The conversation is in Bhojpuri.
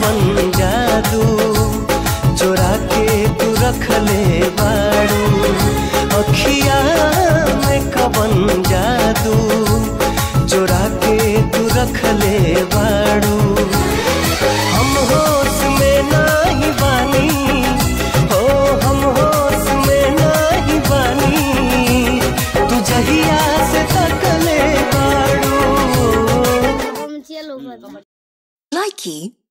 कवन जादू चोरा के तू रख ले बाड़ू अखिया में कवन जादू चोरा के तू रख ले बाड़ू हम होश में नहीं बानी हो हम होश में नहीं बानी तू जहिया से तक ले बाड़ू Likey